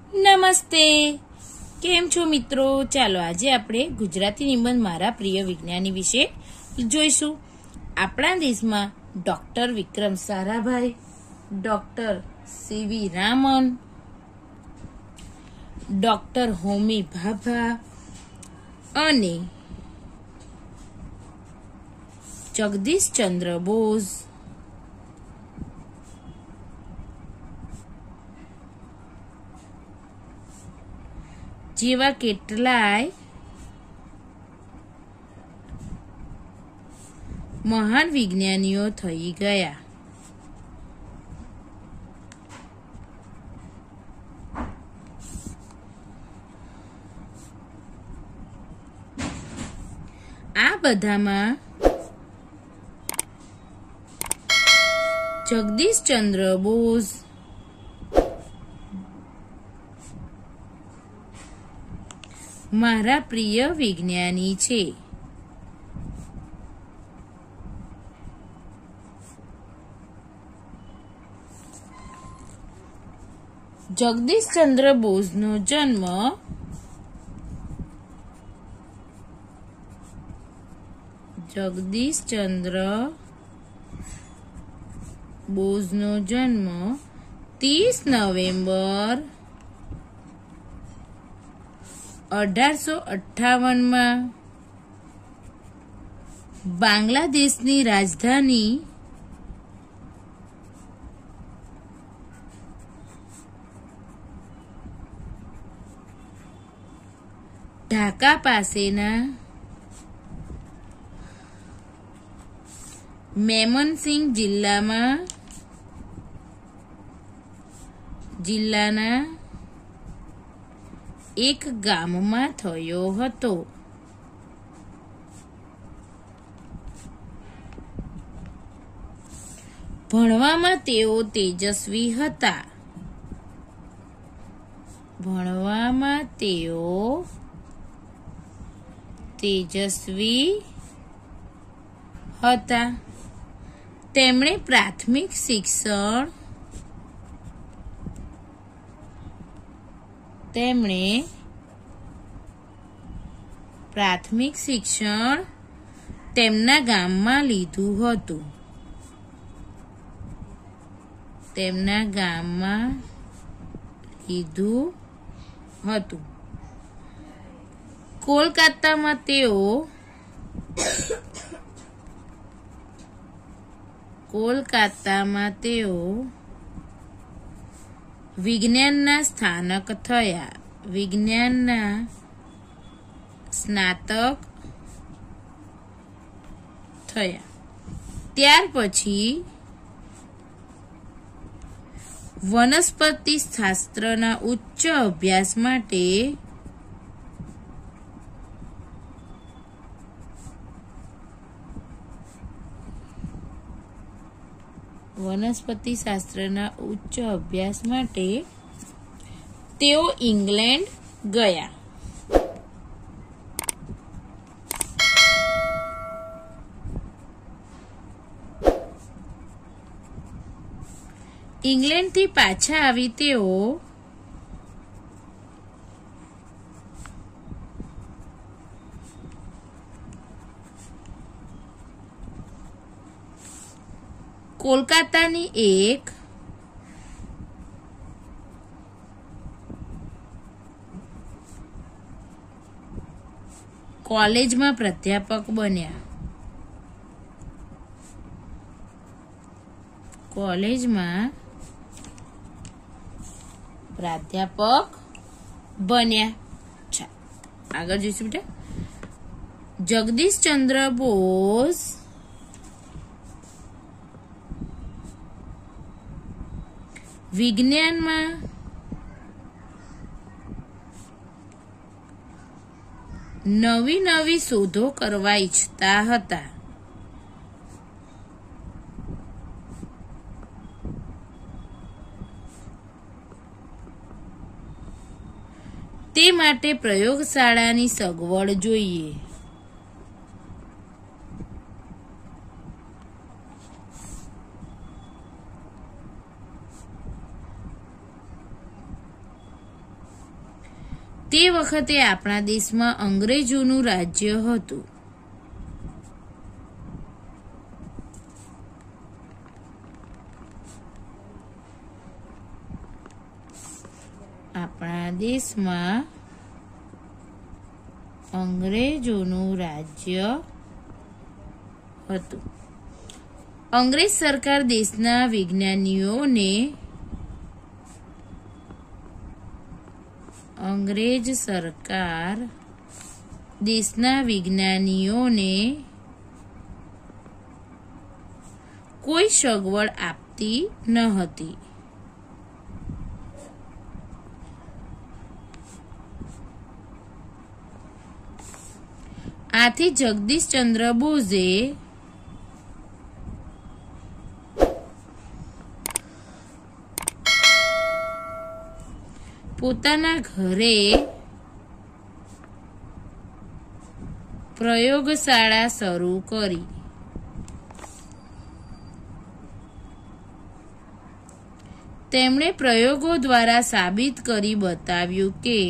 નમસ્તે, કેમ છો મિત્રો? ચાલો આજે આપણે ગુજરાતી નિબંધ મારા પ્રિય વિજ્ઞાની વિશે જોઈશું. આપણા દેશમાં doctor Vikram Sarabhai, doctor CV Raman, doctor Homi Bhabha અને જગદીશચંદ્ર બોઝ જેવા કેટલાય મહાન વિજ્ઞાનીઓ થઈ ગયા. આ બધામાં જગદીશચંદ્ર બોઝ મારા પ્રિય વિજ્ઞાની છે. જગદીશચંદ્ર બોઝનો જન્મ જગદીશચંદ્ર બોઝનો જન્મ 30 નવેમ્બર 1858 બાંગ્લાદેશની રાજધાની ઢાકા પાસેના મેમનસિંહ જિલ્લાના એક ગામમાં થયો હતો. ભણવામાં તેઓ તેજસ્વી હતા. તેમણે પ્રાથમિક શિક્ષણ તેમના ગામમાં લીધું હતું. કોલકાતામાં તેઓ વિજ્ઞાનના સ્નાતક થયા. ત્યાર પછી વનસ્પતિ શાસ્ત્રના ઉચ્ચ અભ્યાસ માટે તેઓ ઇંગ્લેન્ડ ગયા. ઇંગ્લેન્ડથી પાછા આવી તેઓ કોલકાતાની એક કોલેજમાં પ્રાધ્યાપક બન્યા. આગળ જોઈશું બેટા. જગદીશચંદ્ર બોઝ વિજ્ઞાનમાં નવી શોધો કરવા ઈચ્છતા હતા. તે માટે પ્રયોગશાળાની સગવડ જોઈએ. તે વખતે આપણા દેશમાં અંગ્રેજોનું રાજ્ય હતું. આપણા દેશમાં અંગ્રેજોનું રાજ્ય હતું. અંગ્રેજ સરકાર દેશના વિજ્ઞાનીઓને કોઈ સગવડ આપતી ન હતી. આથી જગદીશચંદ્ર બોઝે પોતાના ઘરે પ્રયોગશાળા શરૂ કરી. તેમણે પ્રયોગો દ્વારા સાબિત કરી બતાવ્યું કે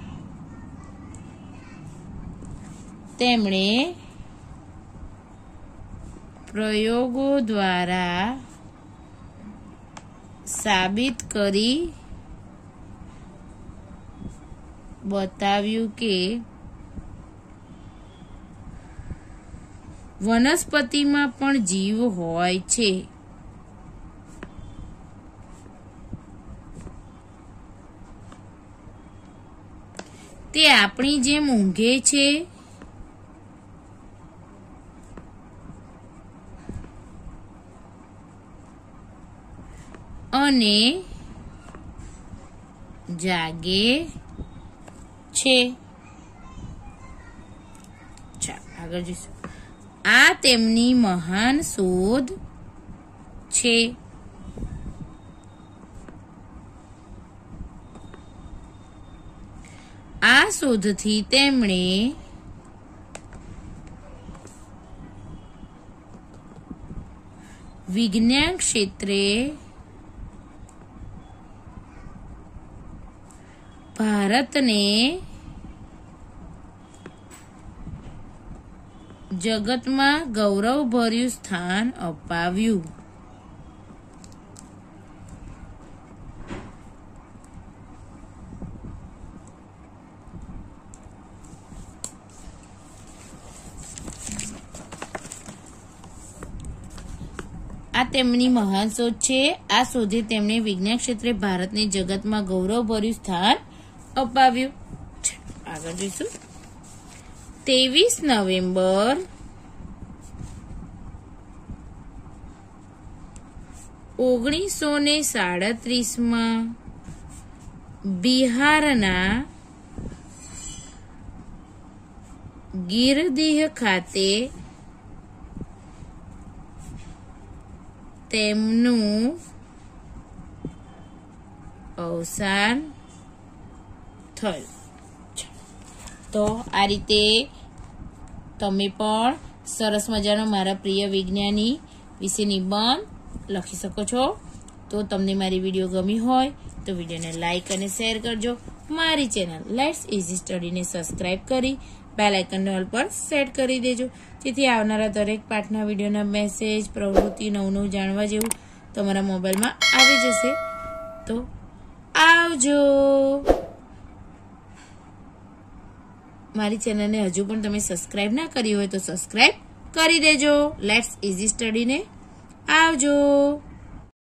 વનસ્પતિમાં પણ જીવ હોય છે. તે આપણી જેમ ઊંઘે છે અને જાગે છે. આગળ જોઈશું. આ તેમની મહાન શોધ છે. આ શોધથી તેમણે વિજ્ઞાન ક્ષેત્રે ભારતને જગતમાં ગૌરવભર્યું સ્થાન અપાવ્યું. આ તેમની મહાન શોધ છે. આ શોધે તેમણે વિજ્ઞાન ક્ષેત્રે ભારતને જગતમાં ગૌરવભર્યું સ્થાન અપાવ્યું. આગળ જોઈશું. 23 નવેમ્બર 1937 બિહારના ગિરદીહ ખાતે તેમનું અવસાન થયું. તો આ રીતે તમે પણ સરસ મજાનો મારા પ્રિય વિજ્ઞાની વિશે નિબંધ લખી શકો છો. તો તમને મારી વિડીયો ગમી હોય તો વિડીયોને લાઈક અને શેર કરજો. મારી ચેનલ લેટ્સ ઇઝી સ્ટડીને સબસ્ક્રાઈબ કરી બેલ આઇકનને ઓલ પર સેટ કરી દેજો, જેથી આવનારા દરેક પાઠના વિડીયોના મેસેજ, પ્રવૃત્તિ, નવું જાણવા જેવું તમારા મોબાઈલમાં આવી જશે. તો આવજો. મારી ચેનલને હજુ પણ તમે સબસ્ક્રાઈબ ના કરી હોય તો સબસ્ક્રાઈબ કરી દેજો. લેટ્સ ઇઝી સ્ટડીને આવજો.